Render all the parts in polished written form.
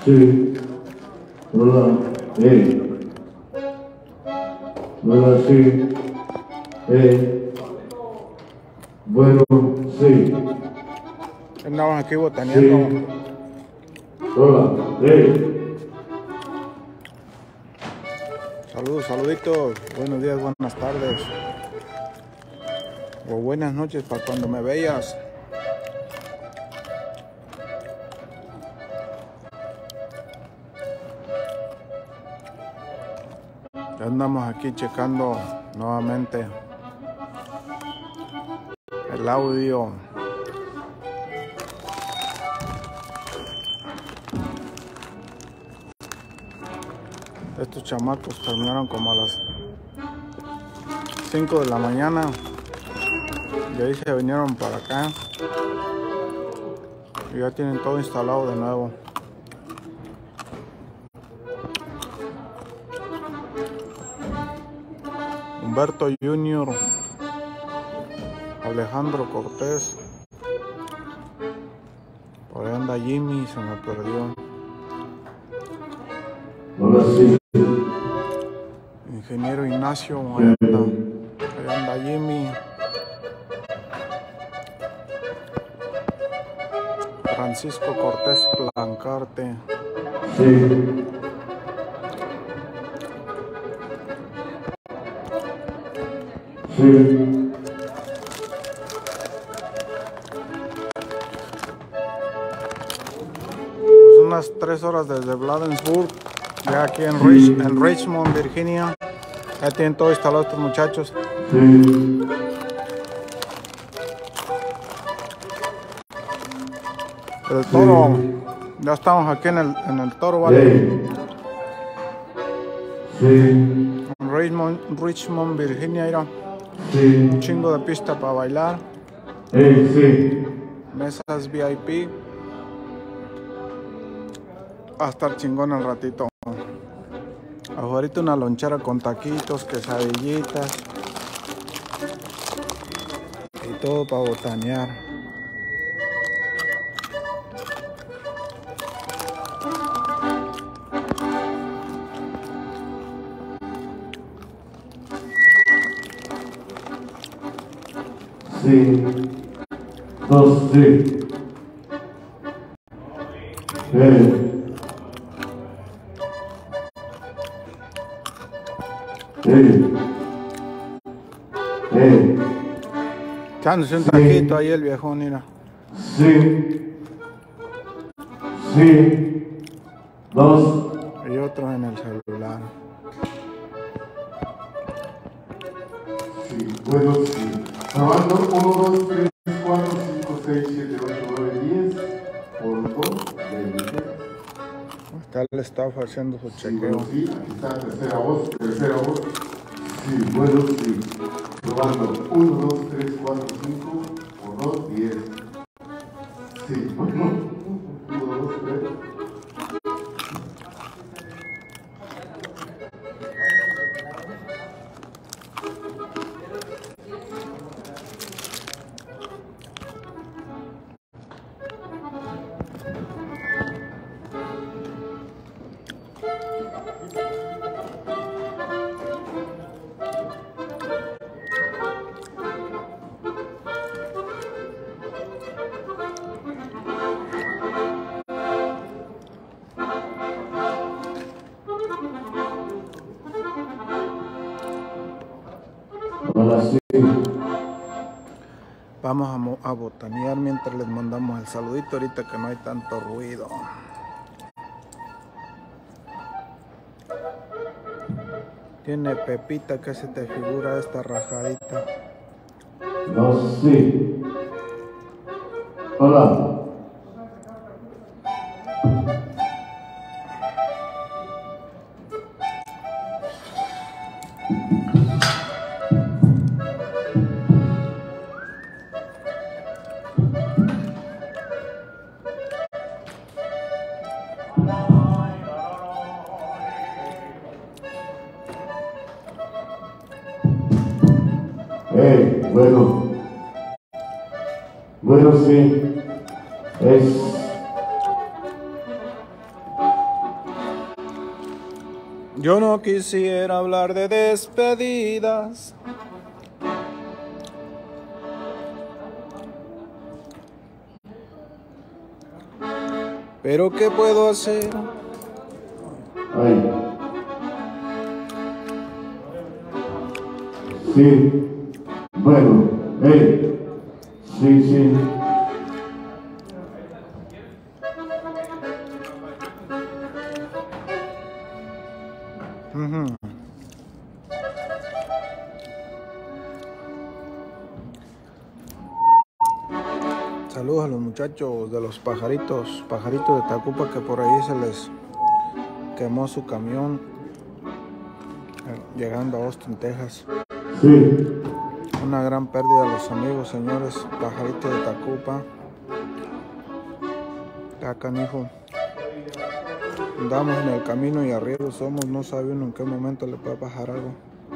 Sí. Hola. Hola, sí. Bueno, sí. Andamos aquí botaneando. Sí. Hola. Saludos, saluditos. Buenos días, buenas tardes. O buenas noches para cuando me veas. Ya andamos aquí checando nuevamente el audio. Estos chamacos terminaron como a las 5 de la mañana y ahí se vinieron para acá y ya tienen todo instalado de nuevo. Humberto Junior, Alejandro Cortés, por ahí anda Jimmy, se me perdió. Hola, sí. Ingeniero Ignacio, ahí anda Jimmy. Francisco Cortés Plancarte. Sí. Sí. Pues unas 3 horas desde Bladensburg, ya aquí en Richmond, Virginia. Ya tienen todo instalado estos muchachos. Sí. El Toro, ya estamos aquí en el Toro, ¿vale? Sí. Richmond, Virginia, mira. Sí. Un chingo de pista para bailar. Sí. Mesas VIP. Va a estar chingón el ratito. Ahorita una lonchera con taquitos, quesadillitas y todo para botanear. Sí. Dos, sí. Echándose un taquito ahí el viejón, mira. Sí. Sí. Dos. Y otro en el celular. Sí. Bueno, sí. Probando 1, 2, 3, 4, 5, 6, 7, 8, 9, 10. Por 2. Está el staff haciendo su chequeo. Bueno, sí, aquí está, tercera voz. Sí, bueno, sí. Probando 1, 2, 3, 4, 5, por 2, 10. Sí, bueno, 1, 2, 3. Ahora sí. Vamos a botanear mientras les mandamos el saludito ahorita que no hay tanto ruido. Tiene pepita, que se te figura esta rajadita. No, sí. Hola. Bueno. Bueno, sí. Yo no quisiera hablar de despedidas. Pero ¿qué puedo hacer? Ay. Sí. Bueno. Hey. Sí, sí. Saludos a los muchachos de los pajaritos de Tacupa, que por ahí se les quemó su camión llegando a Austin, Texas. Sí. Una gran pérdida a los amigos, señores, pajaritos de Tacupa. Ya, canijo. Andamos en el camino y arriba somos, no sabe uno en qué momento le puede pasar algo.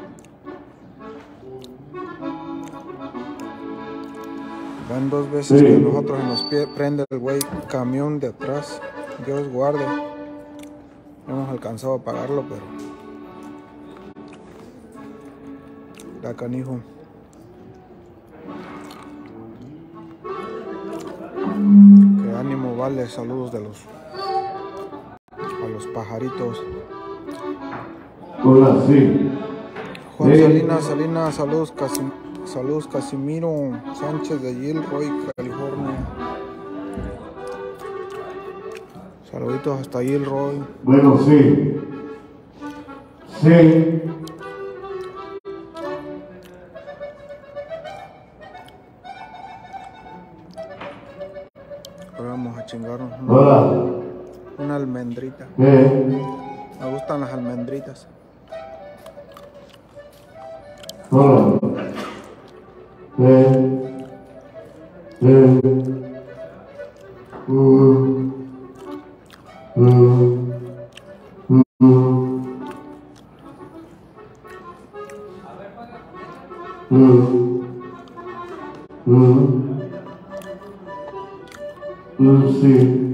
Van 2 veces que nosotros en los pies prende el güey camión de atrás. Dios guarde. No hemos alcanzado a pagarlo, pero da, canijo. Que ánimo, vale. Saludos a los pajaritos. Hola, sí. Juan Salinas, saludos Casimiro Sánchez de Gilroy, California. Saluditos hasta Gilroy. Bueno, sí. Sí. Ahora vamos a chingarnos una almendrita. Me gustan las almendritas. Hola. Sí.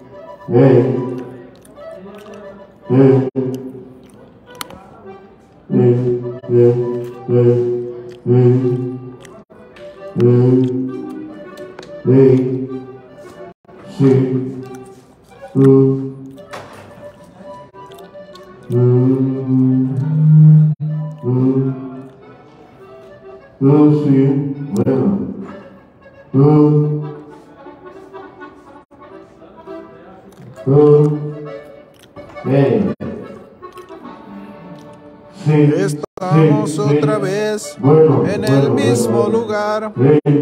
Estamos otra vez en el mismo lugar.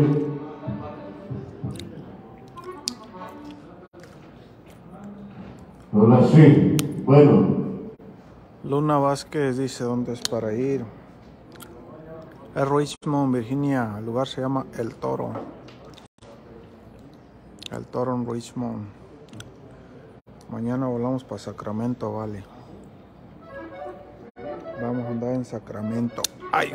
Hola, sí. Bueno. Luna Vázquez dice dónde es para ir. Es Richmond, Virginia. El lugar se llama El Toro. El Toro en Richmond. Mañana volamos para Sacramento, vale. Vamos a andar en Sacramento. ¡Ay!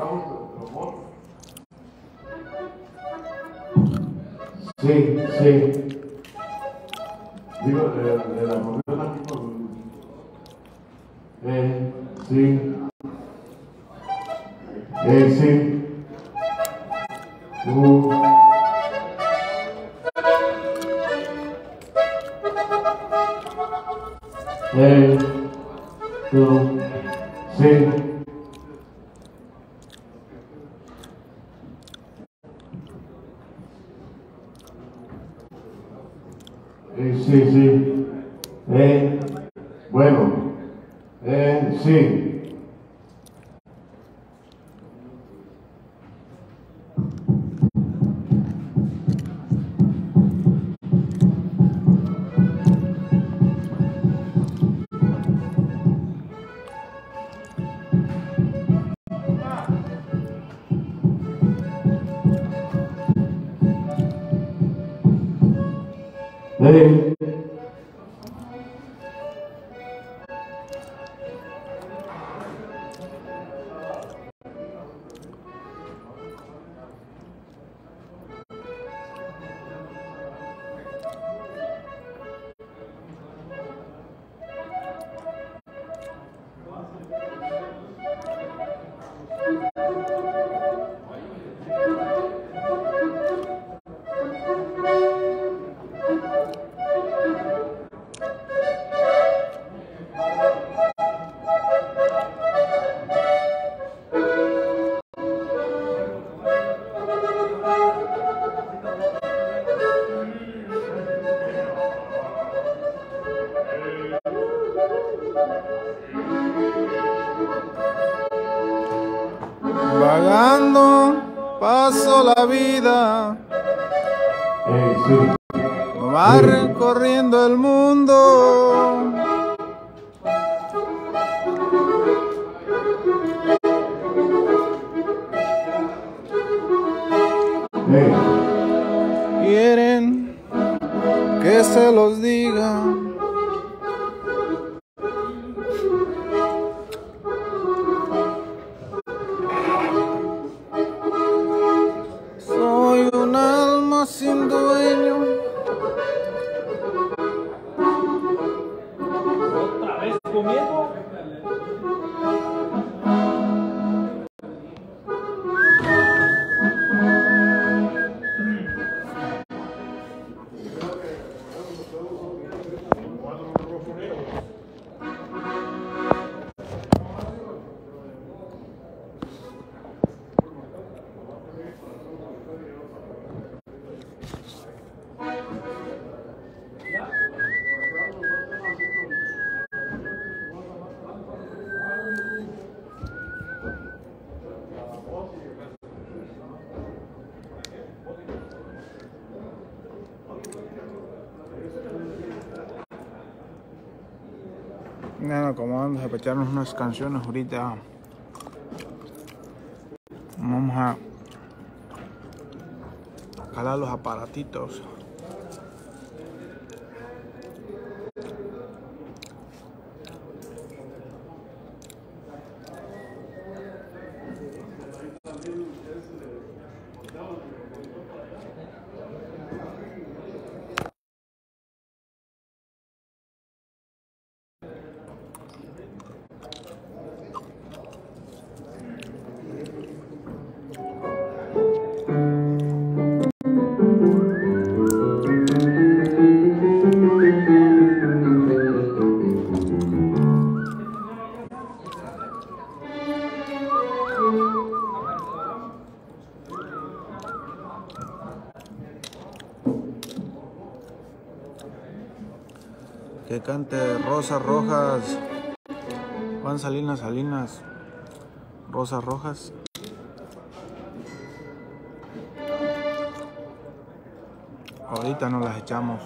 Sí, sí. Digo, de la moneda tipo. Sí. Sí. Sí. Sí, sí. Bueno. Sí. Vagando paso la vida, sí. va recorriendo el mundo. Quieren que se los diga. Soy un alma sin dueño. ¿Otra vez comiendo? Bueno, como vamos a echarnos unas canciones ahorita, vamos a calar los aparatitos. Que cante Rosas Rojas, Juan Salinas Salinas, Rosas Rojas. Ahorita nos las echamos.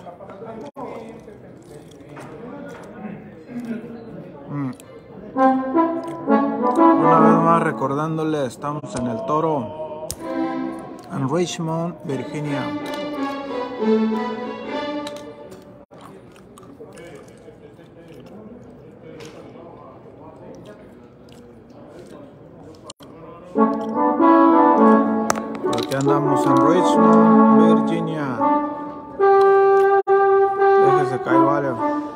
Una vez más recordándole, estamos en el Toro, en Richmond, Virginia. Aquí andamos en Richmond, Virginia. Déjese caer, vale.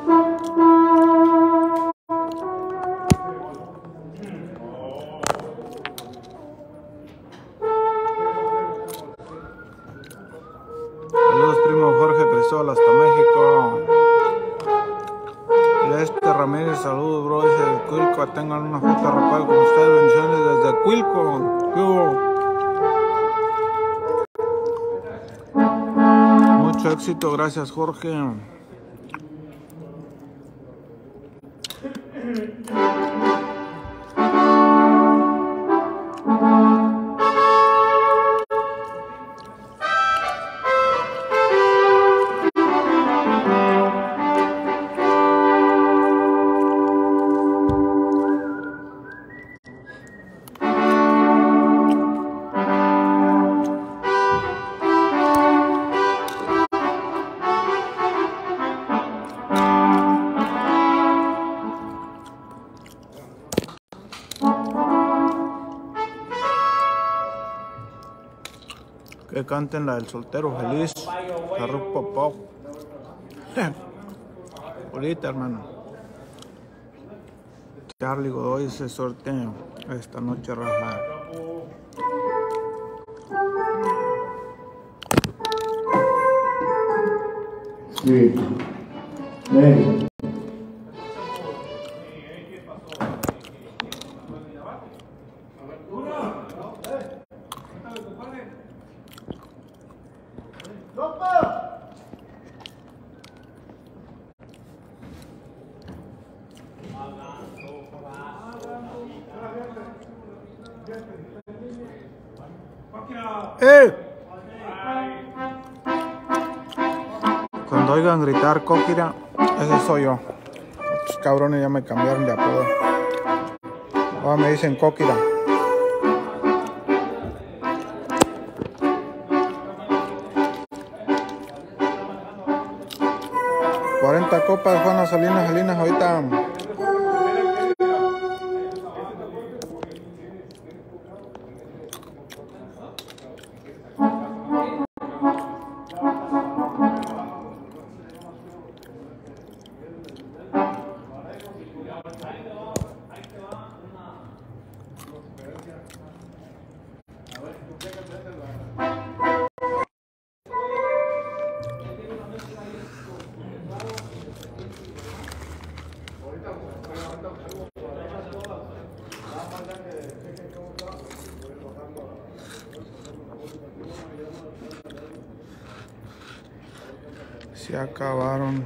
Saludos, primo Jorge Crisol, hasta México. Y Ramírez, saludos, bro, desde Cuilco. Tengan una foto de recuerdo con ustedes. Bendiciones desde Cuilco. Mucho éxito, gracias, Jorge. Que canten la del soltero feliz, la Rock Pop. Ahorita, hermano. Charlie Godoy se sortea esta noche, raja. Sí. Ven. Cuando oigan gritar Cóquira, ese soy yo. Estos cabrones ya me cambiaron de apodo. Ahora me dicen Cóquira. Copas Juana Salinas ahorita. Se acabaron.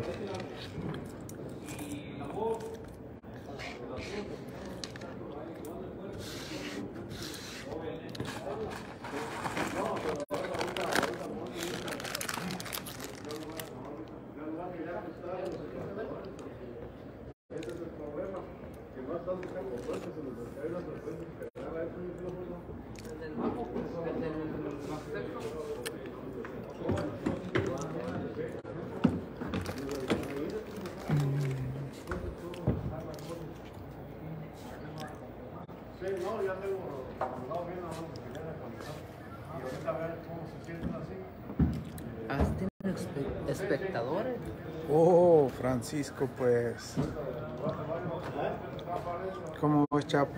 Espectadores. Oh, Francisco, pues. ¿Cómo ves, Chapo?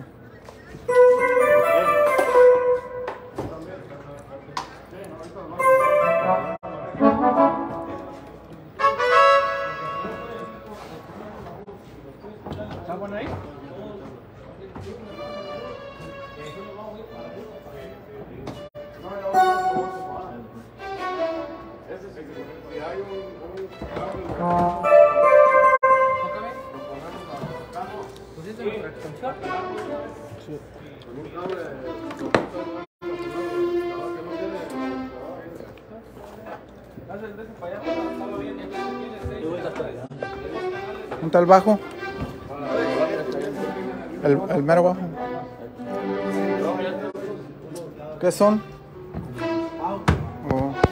¿Está bueno ahí? ¿Dónde está el bajo? El mero bajo. ¿Qué son? Oh.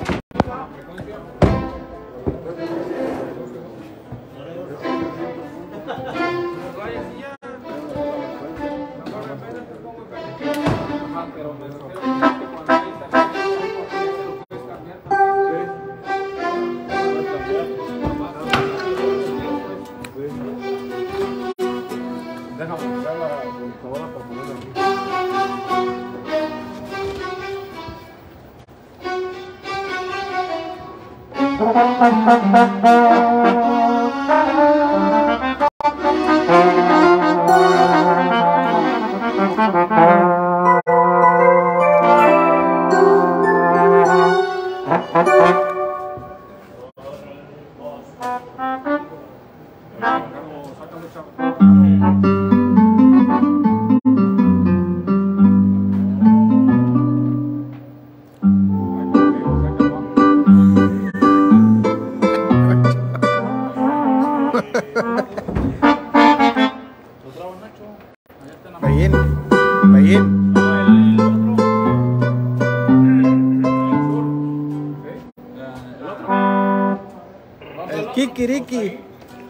El Kikiriki.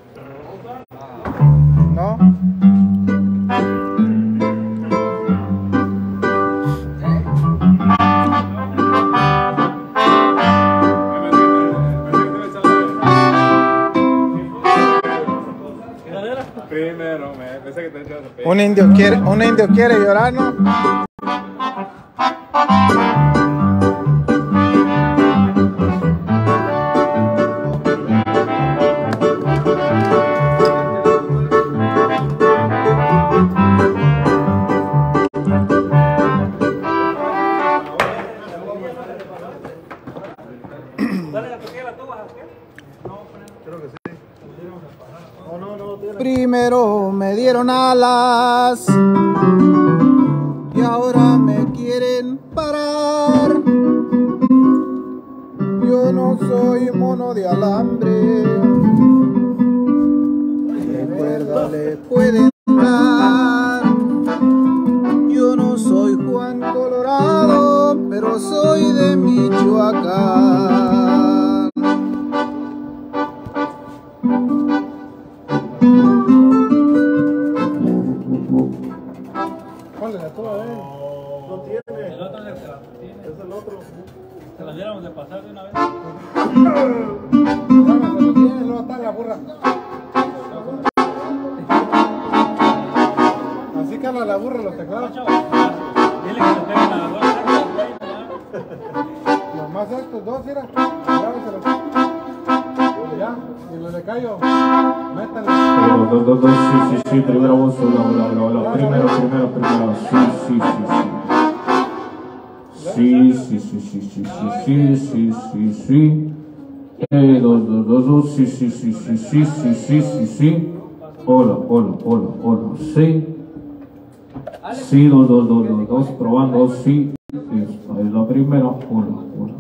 ¿No? Primero, pensé que te echabas a pedir. Un indio quiere llorar, ¿no? Primero me dieron alas y ahora me quieren parar. soy mono de alambre. ¿Qué cuerda le puede dar? Yo no soy Juan Colorado, pero soy de Michoacán. ¿Cuál es la tuya, No tiene. El otro es el otro. ¿Se las diéramos de pasar de una vez? Luego está la burra. Así cala la burra los teclados. Dile que se tengan a las dos. Nomás estos dos, mira. Grábaselos. Ya, y los de Cayo, métanle. Sí, primero vos, hola. Primero. Sí. Dos, sí. Hola. Sí. Sí, dos, probando, sí. Esta es la primera, hola.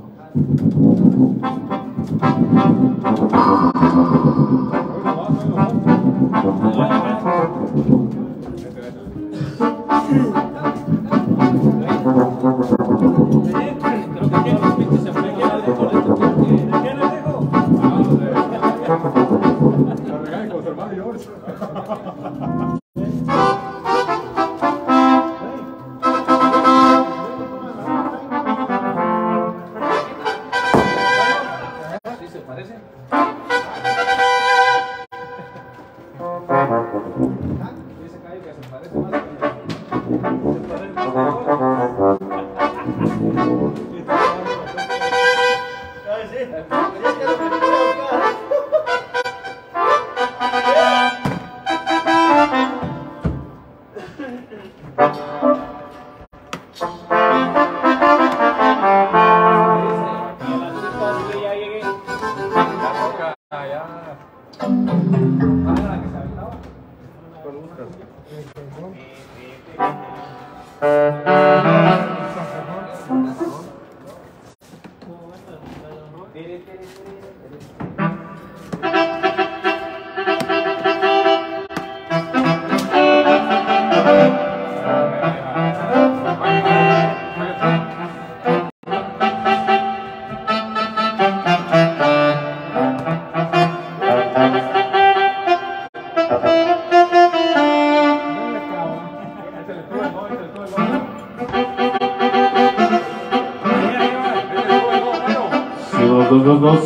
Dos.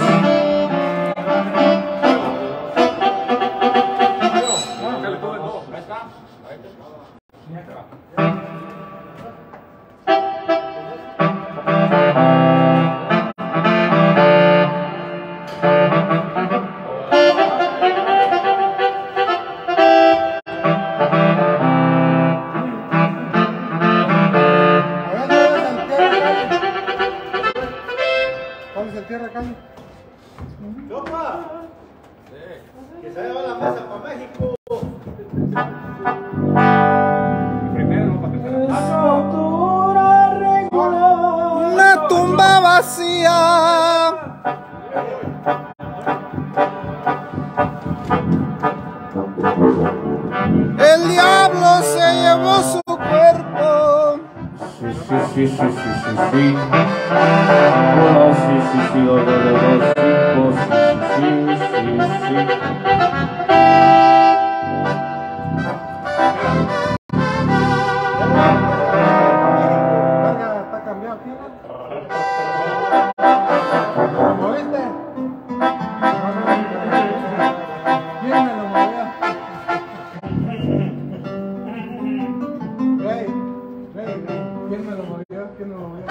¿Cuál es el tierra, Cali? ¡Sopa! Que se lleva la mesa para México. Primero, para Una tumba vacía. El diablo se llevó su cuerpo. Sí. Hola, sí, dos, sí. Está cambiado aquí, ¿no? ¿Lo oíste? ¿Quién me lo movió? Rey, ¿quién me lo movió? ¿Quién me lo movió?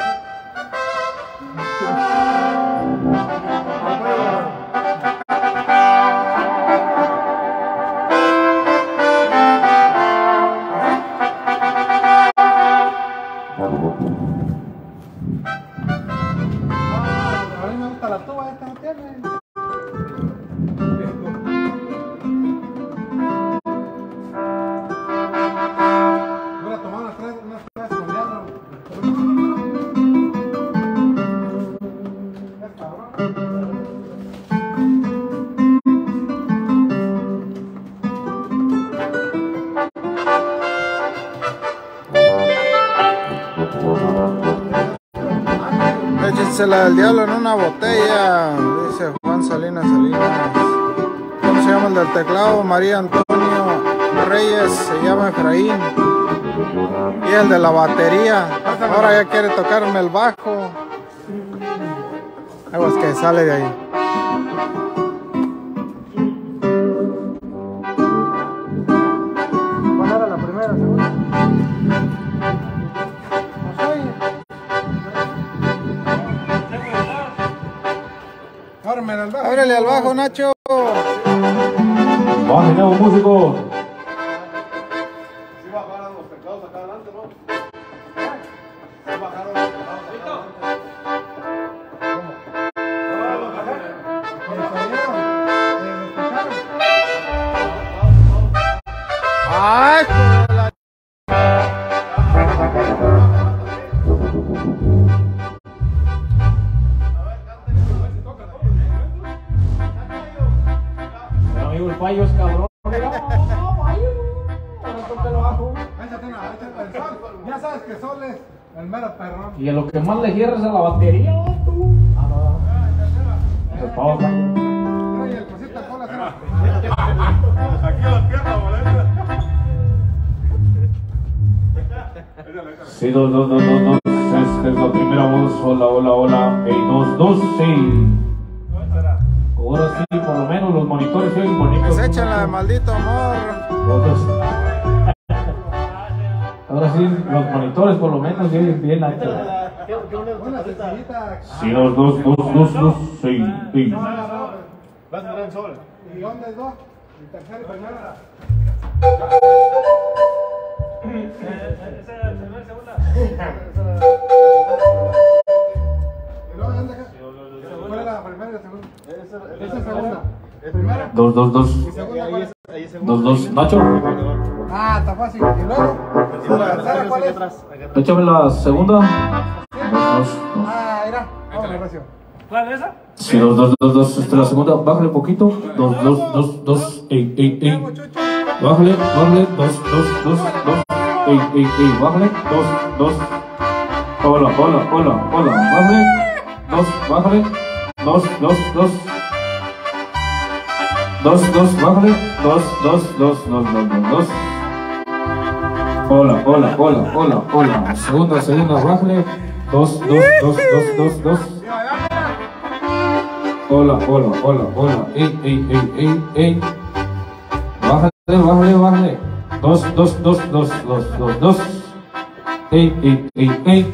Échensela del diablo en una botella, dice Juan Salinas Salinas. ¿Cómo se llama el del teclado? María Antonio Reyes, se llama Efraín. Y el de la batería, ahora ya quiere tocarme el bajo. Algo es que sale de ahí. ¿Cuál era la primera, segunda? No sé. Ábrele al bajo, Nacho. Bajen nuevo músico. Sí bajaron los teclados acá adelante, ¿no? Sí bajaron los teclados acá adelante. Ay, Amigo, el fallo es cabrón. Ya sabes que Sol es el mero perrón. Y a lo que más le cierres a la batería, tú. Y el cosita cola se Aquí a la pierna, molesta. Sí, dos. Esta es la primera voz. Hola, hola, hola. Hey, dos, sí. Ahora sí, por lo menos los monitores se oyen bonitos. deséchenla de maldito amor. Ahora sí, los monitores por lo menos se oyen bien altos. una sencillita. Sí, dos, sí. Vas a entrar en sol. ¿Y dónde es dos? Y tercera y primera. ¿Y luego dónde acá? ¿Cuál es la primera y la segunda? Esa es segunda. Primera Dos. y segunda. ¿Cuál es? Dos. Nacho, Ah, está fácil. ¿Y luego? ¿La tercera cuál es? échame la segunda. Dos. Ah, mira. Vamos, negocio. ¿Cuál es esa? Sí, dos. Esta es la segunda. Bájale poquito. Dos. Ey. Bájale. Dos. Ey. Bájale. Dos. Hola. Bájale. Bájale. Dos. Bájale. Dos. Hola. Segunda, bájale. Dos. Hola. Ey. Bájale. Dos. Ey.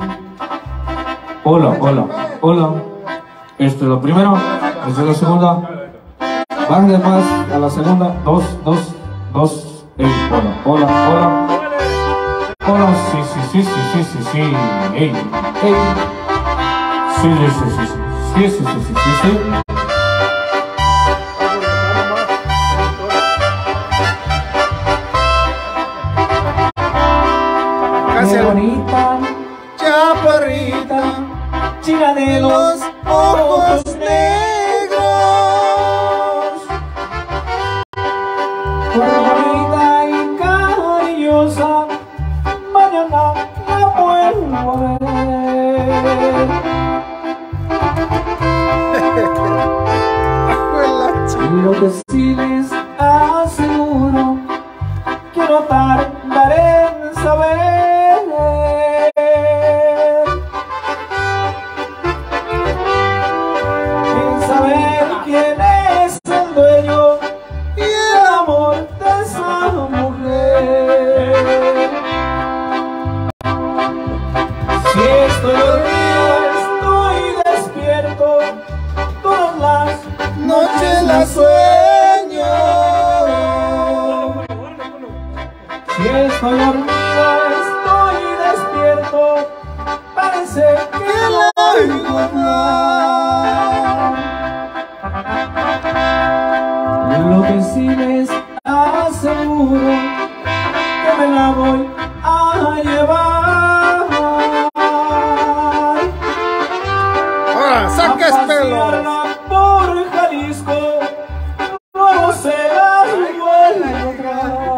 Hola. Esta es la primera. Esta es la segunda. Bájale más a la segunda. Dos. Ey. Hola. Sí. Ey. Sí. Casi Qué el bonita, chaparrita, chica de los ojos negros. por bonita y cariñosa, mañana la vuelvo a ver. Lo que sí les aseguro, que no tardaré en saber. En saber quién es el dueño y el amor de esa mujer. Si estoy dormido, estoy despierto, todas las Noche la sueño. Si estoy dormido, estoy despierto, parece que la oigo hablar. Lo que sí les aseguro, que me la voy a llevar. Ahora, saques A pelo. pasearla por Jalisco, luego se la vuelve a llevar.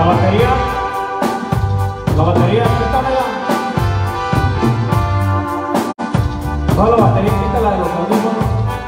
La batería, quítamela. Toda la batería, quítala de los audífonos.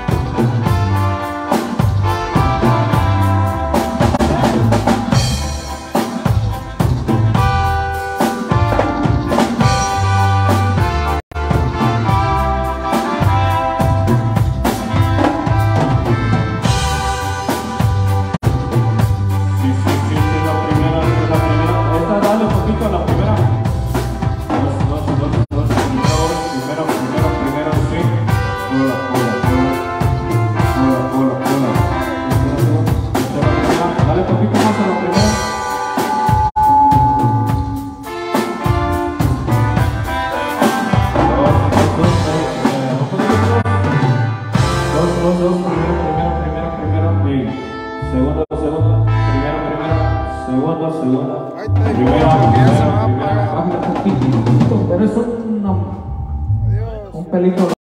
Ahí está, Primera, ya se va a primera, apagar. baja un poquito, pero es un pelito.